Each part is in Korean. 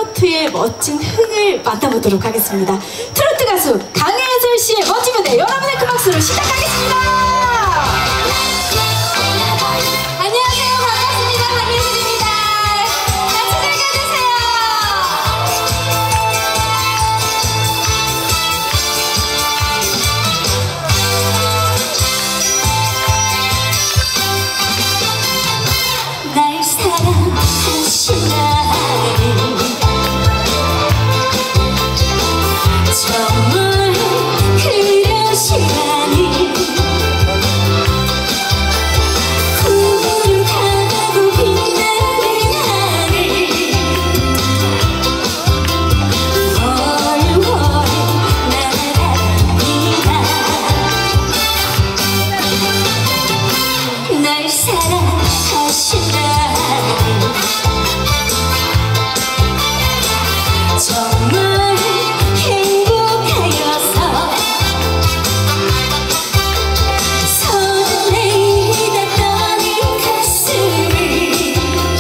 트로트의 멋진 흥을 만나보도록 하겠습니다. 트로트 가수 강혜슬 씨의 멋진 무대 여러분의 큰 박수로 시작하겠습니다. 안녕하세요. 반갑습니다. 강혜슬입니다. 같이 즐겨주세요. 날 사랑하신 날 정말 그런 시간이 구름 타고 빛나는 하늘 월월 날아갑니다. 날 사랑하신 날 정말 행복하여서 설레이다 떠는 가슴을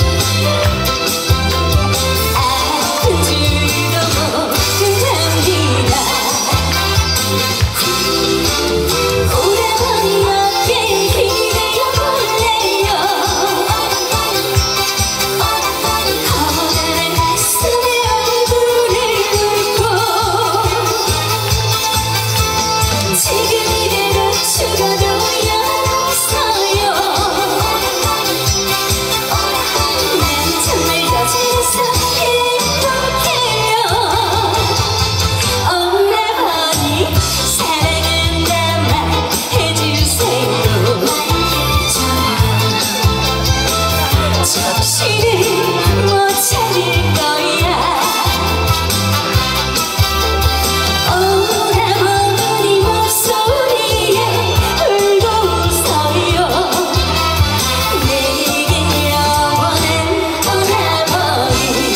아픈 줄도 모른답니다. 오라버니 어깨에 기대어 볼래요. 커다란 가슴에 얼굴을 묻고 지금 이대로 죽어도 영없어요. 난 정말 여자라서 행복해요. 오라버니 사랑한다 말해주세요. 정신을 못 차릴 거야. 오라버니 목소리에 울고 웃어요. 내겐 영원한 오라버니.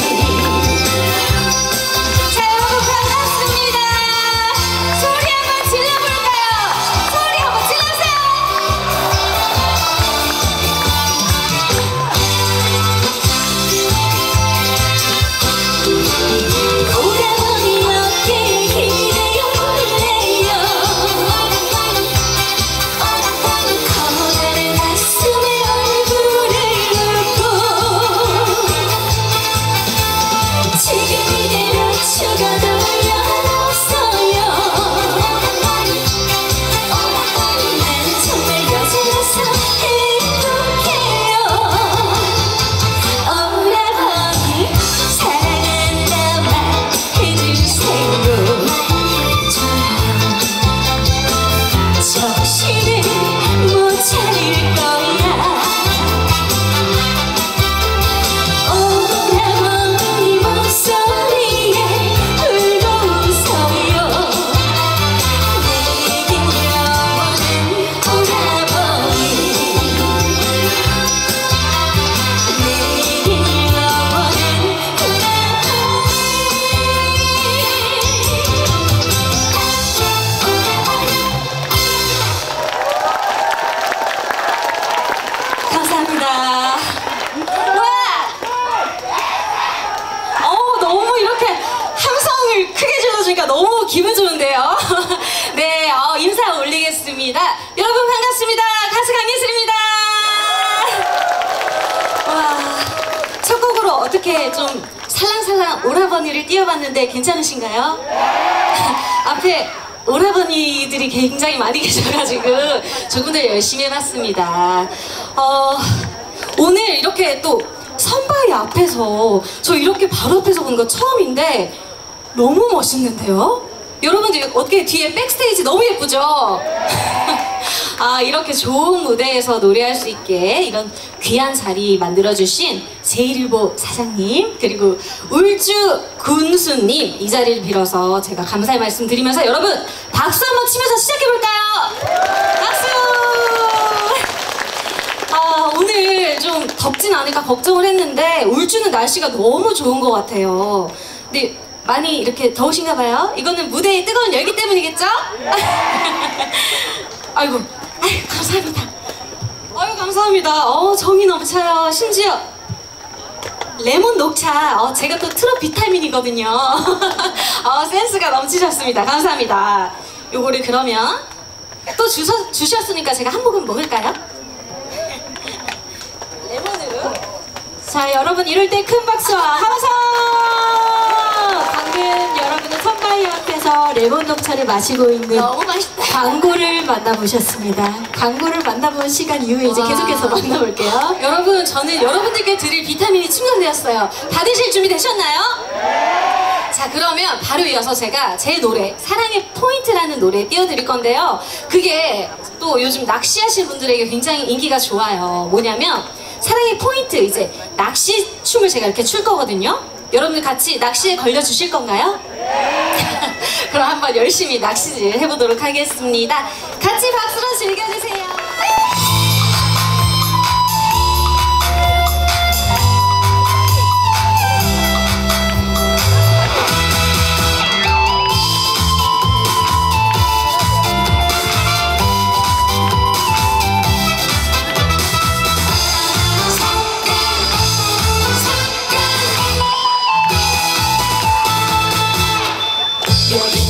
자, 여러분 반갑습니다. 소리 한번 질러볼까요? 소리 한번 질러주세요. 오라버니 어깨에 기대어 볼래요. 커다란 가슴에 얼굴을 묻고 지금 이대로 죽어도 영없어요. 난 정말 여자라서 행복해요. 오라버니 사랑한다 말해주세요. 정신을 못 차릴 거야. 오라버니 목소리에 울고 웃어요. 내겐 영원한 오라버니. 내겐 영원한 감사합니다. 와! 너무 이렇게 함성을 크게 질러주니까 너무 기분 좋은데요. 네, 인사 올리겠습니다. 여러분 반갑습니다. 가수 강혜슬입니다. 와, 첫 곡으로 어떻게 좀 살랑살랑 오라버니를 띄워봤는데 괜찮으신가요? 앞에 오라버니들이 굉장히 많이 계셔가지고 조금 더 열심히 해봤습니다. 오늘 이렇게 또 선바위 앞에서 저 이렇게 바로 앞에서 보는 거 처음인데 너무 멋있는데요? 여러분들 어떻게 뒤에 백스테이지 너무 예쁘죠? 이렇게 좋은 무대에서 노래할 수 있게 이런 귀한 자리 만들어주신 제1일보 사장님 그리고 울주 군수님 이 자리를 빌어서 제가 감사의 말씀 드리면서 여러분 박수 한번 치면서 시작해볼까요? 박수! 오늘 좀 덥진 않을까 걱정을 했는데 울주는 날씨가 너무 좋은 것 같아요. 근데 많이 이렇게 더우신가 봐요? 이거는 무대의 뜨거운 열기 때문이겠죠? 아이고, 감사합니다. 아유, 감사합니다. 정이 넘쳐요. 심지어 레몬 녹차. 제가 또 트롯 비타민이거든요. 센스가 넘치셨습니다. 감사합니다. 요거를 그러면 또 주셨으니까 제가 한 모금 먹을까요? 레몬으로. 자, 여러분 이럴 때 큰 박수와 함성! 방금 여러분은 선바이 앞에서 레몬 녹차를 마시고 있는 너무 맛있다. 광고를 만나보셨습니다. 광고를 만나본 시간 이후에 이제 계속해서 만나볼게요. 여러분, 저는 여러분들께 드릴 비타민이 충전되었어요. 받으실 준비 되셨나요? 자, 그러면 바로 이어서 제가 제 노래 사랑의 포인트라는 노래 띄워드릴 건데요. 그게 또 요즘 낚시하시는 분들에게 굉장히 인기가 좋아요. 뭐냐면 사랑의 포인트, 이제 낚시 춤을 제가 이렇게 출 거거든요. 여러분들 같이 낚시에 걸려주실 건가요? 그럼 한번 열심히 낚시질 해보도록 하겠습니다. 같이 박수로 즐겨주세요. 여기